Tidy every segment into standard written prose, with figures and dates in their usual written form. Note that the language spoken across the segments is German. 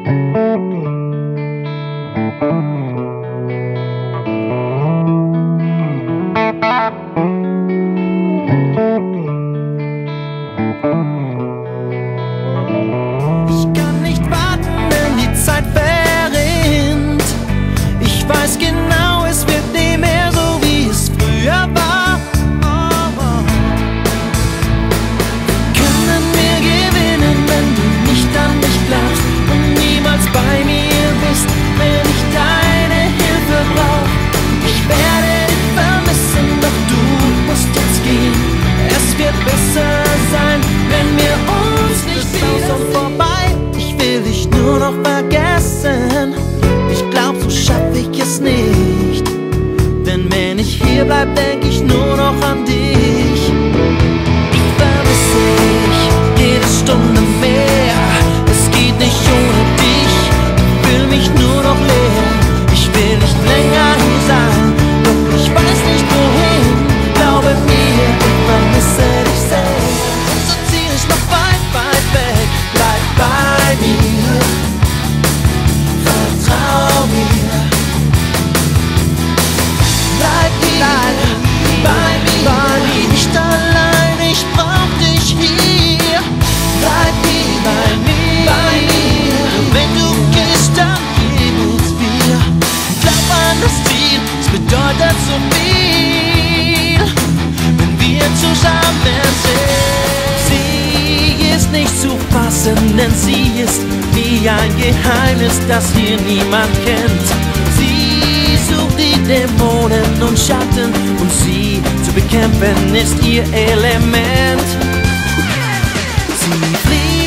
Ich kann nicht warten, wenn die Zeit verrinnt. Ich weiß genau, es wird nie mehr so, wie es früher war. Können wir gewinnen, wenn du nicht an mich glaubst und niemals bei mir bist, wenn ich deine Hilfe brauch. Ich werde dich vermissen, doch du musst jetzt gehen. Es wird besser sein, wenn wir uns nicht wiedersehen. Vorbei, ich will dich nur noch vergessen. Ich glaub, so schaff ich es nicht. Denn wenn ich hier bleib, denk ich nur noch an dich. Ich vermisse dich jede Stunde mehr. Es geht nicht ohne dich. Ich fühl mich nur noch leer. Ich will nicht länger hier sein, doch ich weiß nicht wohin. Glaube mir, ich vermisse dich selbst. Unser Ziel ist noch weit, weit weg. Bleib bei mir, vertrau mir. Bleib hier, bei mir, nicht allein, ich brauch dich hier. Bleib hier, bei mir, wenn du gehst, dann geht's wir. Glaub an das Ziel, es bedeutet so viel, wenn wir zusammen sind. Sie ist nicht zu fassen, denn sie ist wie ein Geheimnis, das hier niemand kennt. Sie sucht die Dämonen und Schatten und sie zu bekämpfen ist ihr Element. Sie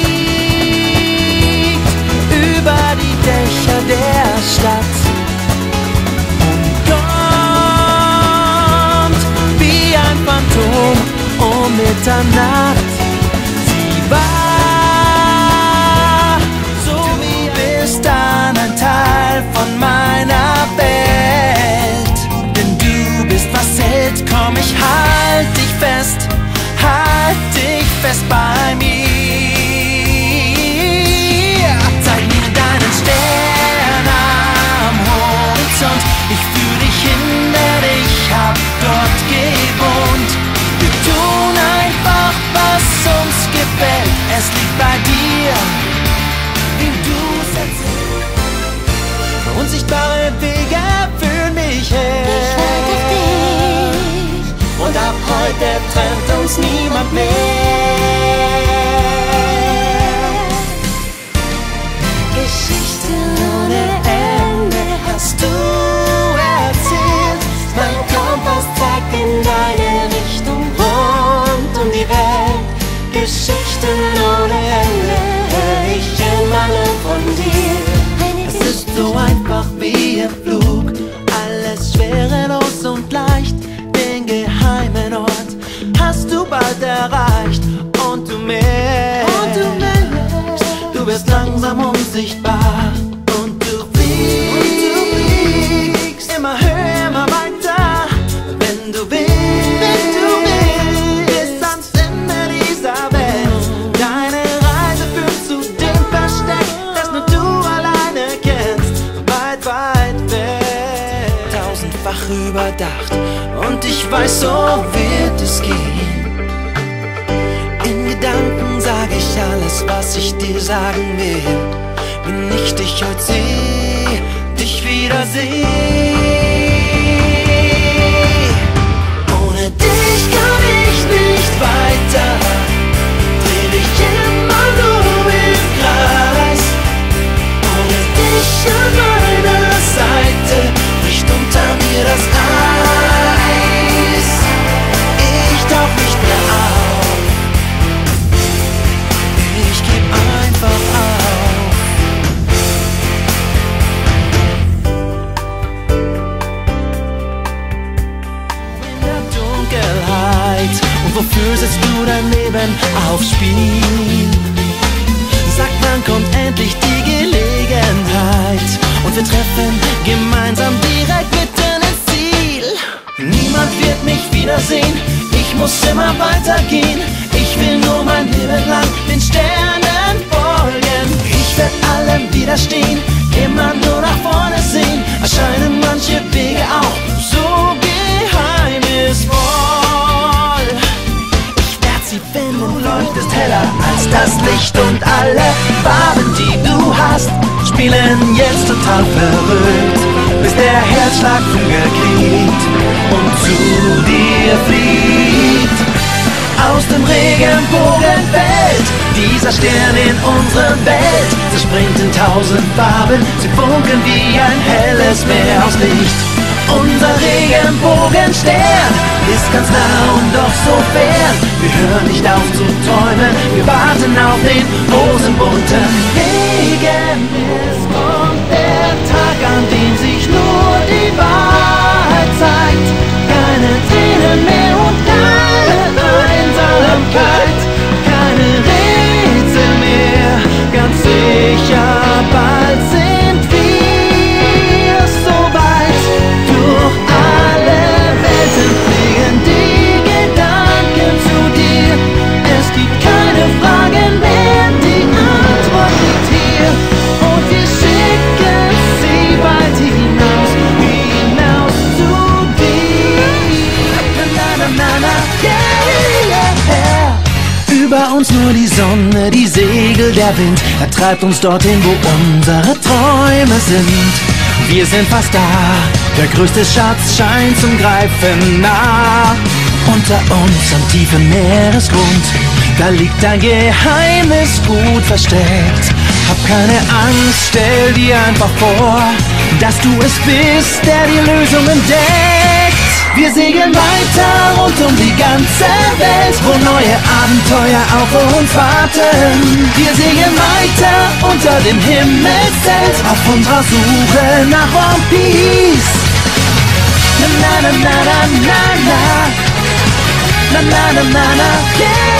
fliegt über die Dächer der Stadt und kommt wie ein Phantom um Mitternacht. Sie war so wie bis dann ein Teil von meiner Welt. Denn du bist, was hält, komm, ich halt dich fest bei mir. Zeig mir deinen Stern am Horizont. Ich führ dich hin, denn ich hab dort gewohnt. Wir tun einfach, was uns gefällt. Es liegt bei dir, wie du's erzählst. Unsichtbare Wege führen mich her. Ich warte auf dich. Und ab heute trennt uns niemand mehr. Geschichten ohne Ende hast du erzählt. Mein Kompass zeigt in deine Richtung rund um die Welt. Geschichten ohne Ende hör ich immer nur von dir. Es ist so einfach wie im Flug, alles schwerelos und leicht. Den geheimen Ort hast du bald erreicht und du merkst, du wirst langsam unsichtbar und du fliegst immer höher, immer weiter, wenn du willst, bis ans Ende dieser Welt. Deine Reise führt zu dem Versteck, das nur du alleine kennst, weit, weit weg. Tausendfach überdacht und ich weiß, so wird es gehen. In Gedanken sag ich alles, was ich dir sagen will. Wenn ich dich heute seh, dich wiederseh. Ohne dich kann ich nicht weiter, dreh dich immer nur im Kreis. Ohne dich an meiner Seite bricht unter mir das Eis. Ich tauch nicht mehr auf, ich geb einfach auf. In der Dunkelheit, und wofür setzt du dein Leben aufs Spiel? Sag, wann kommt endlich die Gelegenheit und wir treffen gemeinsam direkt mitten ins Ziel. Niemand wird mich wiedersehen, ich muss immer weitergehen. Ich will nur mein Leben lang den Sternen folgen. Ich werd allem wieder widerstehen, immer nur nach vorne sehen, erscheinen manche Wege auch so geheimnisvoll. Ich werd sie finden, du leuchtest heller als das Licht und alle Farben, die du hast, spielen jetzt total verrückt, bis der Herzschlag Flügel kriegt und zu dir fliegt. Aus dem Regenbogen fällt dieser Stern in unsere Welt, zerspringt in 1000 Farben, sie funkeln wie ein helles Meer aus Licht. Unser Regenbogenstern ist ganz nah und doch so fern. Wir hören nicht auf zu träumen, wir warten auf den rosenbunten Regen. Es kommt der Tag, an dem sich nur die Wahrheit zeigt. Keine Tränen mehr und keine Einsamkeit, keine Rätsel mehr, ganz sicher, bald sind wir so weit. Durch alle Welten fliegen die Gedanken zu dir. Es gibt keine Fragen mehr, die Antwort liegt hier. Und wir schicken sie weit hinaus, hinaus zu dir. Na na na na, yeah, yeah. Über uns nur die Sonne, die Segel, der Wind, er treibt uns dorthin, wo unsere Träume sind. Wir sind fast da, der größte Schatz scheint zum Greifen nah. Unter uns am tiefen Meeresgrund, da liegt ein Geheimnis gut versteckt. Hab keine Angst, stell dir einfach vor, dass du es bist, der die Lösung entdeckt. Wir segeln weiter rund um die ganze Welt, wo neue Abenteuer auf uns warten. Wir segeln weiter unter dem Himmelszelt, auf unserer Suche nach One Piece. Na na na na na na, na na na na na, yeah.